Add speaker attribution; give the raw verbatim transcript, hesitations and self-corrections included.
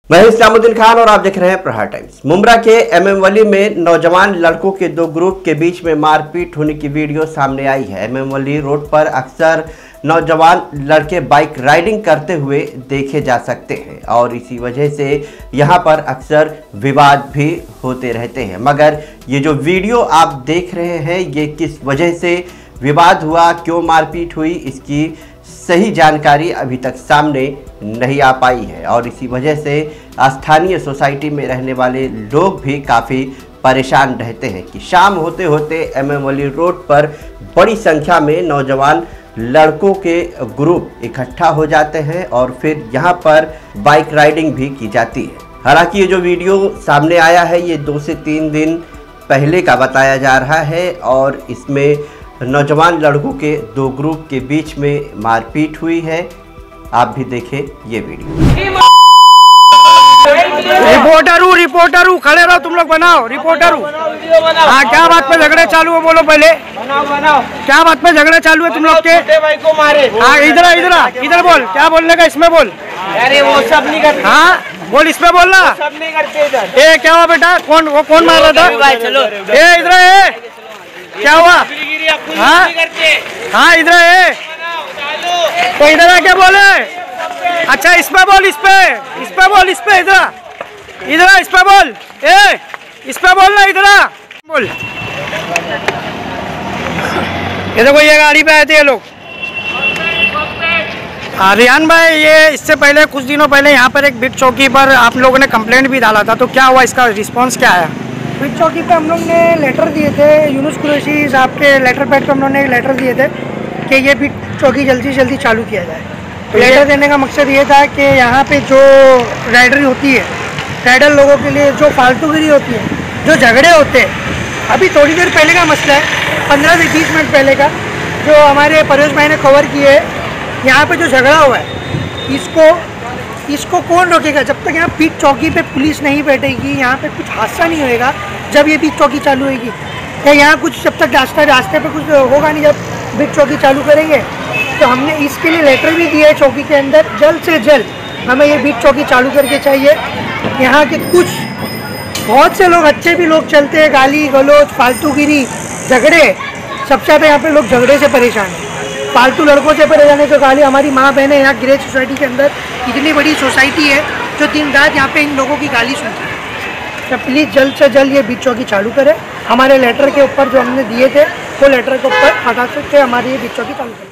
Speaker 1: मैं इस्लामुद्दीन खान और आप देख रहे हैं प्रहार टाइम्स। मुंब्रा के एमएम वली में नौजवान लड़कों के दो ग्रुप के बीच में मारपीट होने की वीडियो सामने आई है। एमएम वली रोड पर अक्सर नौजवान लड़के बाइक राइडिंग करते हुए देखे जा सकते हैं और इसी वजह से यहां पर अक्सर विवाद भी होते रहते हैं। मगर ये जो वीडियो आप देख रहे हैं ये किस वजह से विवाद हुआ, क्यों मारपीट हुई, इसकी सही जानकारी अभी तक सामने नहीं आ पाई है और इसी वजह से स्थानीय सोसाइटी में रहने वाले लोग भी काफ़ी परेशान रहते हैं कि शाम होते होते एमएम वली रोड पर बड़ी संख्या में नौजवान लड़कों के ग्रुप इकट्ठा हो जाते हैं और फिर यहां पर बाइक राइडिंग भी की जाती है। हालांकि ये जो वीडियो सामने आया है ये दो से तीन दिन पहले का बताया जा रहा है और इसमें नौजवान लड़कों के दो ग्रुप के बीच में मारपीट हुई है। आप भी देखें ये वीडियो।
Speaker 2: रिपोर्टर हूँ रिपोर्टर हूँ खड़े रहो, तुम लोग बनाओ। रिपोर्टर हूँ। हाँ, क्या बात पे झगड़े चालू है बोलो पहले। बनाओ बनाओ। क्या बात पे झगड़े चालू है तुम लोग के? भाई को मारे। हाँ, इधर इधर इधर बोल, क्या बोलने का इसमें बोल। अरे वो सब नहीं करते। हाँ बोल, इसमें बोलना। सब नहीं करते इधर। ए क्या हुआ बेटा? कौन वो कौन मार रहा था? चलो ए इधर, क्या हुआ? हाँ हाँ इधर है तो इधर आके बोले। अच्छा इस पे बोल, इस पे इस पे बोल, इस पे इधर इधर इस पे बोल। ए इस पे बोल ना, इधर बोल। ये देखो ये गाड़ी पे आए थे ये लोग। हाँ रियान भाई, ये इससे पहले कुछ दिनों पहले यहाँ पर एक बिट चौकी पर आप लोगों ने कंप्लेंट भी डाला था, तो क्या हुआ, इसका रिस्पांस क्या आया?
Speaker 3: बिट चौकी पे हम लोग ने लेटर दिए थे, यूनुस कुरैशी साहब के लेटर पैड पे हम लोग ने एक लेटर दिए थे कि ये बिट चौकी जल्दी से जल्दी चालू किया जाए। तो लेटर देने का मकसद ये था कि यहाँ पे जो राइडर होती है, राइडर लोगों के लिए जो फालतूगिरी होती है, जो झगड़े होते हैं, अभी थोड़ी देर पहले का मसला है, पंद्रह से बीस मिनट पहले का, जो हमारे परेश भाई ने खबर की है, यहाँ पे जो झगड़ा हुआ है इसको इसको कौन रोकेगा? जब तक यहाँ बीट चौकी पे पुलिस नहीं बैठेगी, यहाँ पे कुछ हादसा नहीं होएगा। जब ये बीट चौकी चालू होगी या यहाँ कुछ जब तक रास्ता रास्ते पे कुछ होगा नहीं, जब बीट चौकी चालू करेंगे तो हमने इसके लिए लेटर भी दिया है चौकी के अंदर, जल्द से जल्द हमें ये बीट चौकी चालू करके चाहिए। यहाँ के कुछ बहुत से लोग, अच्छे भी लोग चलते हैं, गाली गलौज, फालतूगिरी, झगड़े, सबसे ज़्यादा यहाँ पे लोग झगड़े से परेशान हैं, फालतू लड़कों से परेशान है। तो गाली, हमारी माँ बहनें यहाँ ग्रेज सोसाइटी के अंदर इतनी बड़ी सोसाइटी है जो दिन रात यहाँ पे इन लोगों की गाली सुनती है। तो प्लीज़ जल्द से जल्द ये बीट चौकी चालू करें। हमारे लेटर के ऊपर जो हमने दिए थे वो लेटर के ऊपर हटा सकते हमारी ये बीट चौकी चालू करें।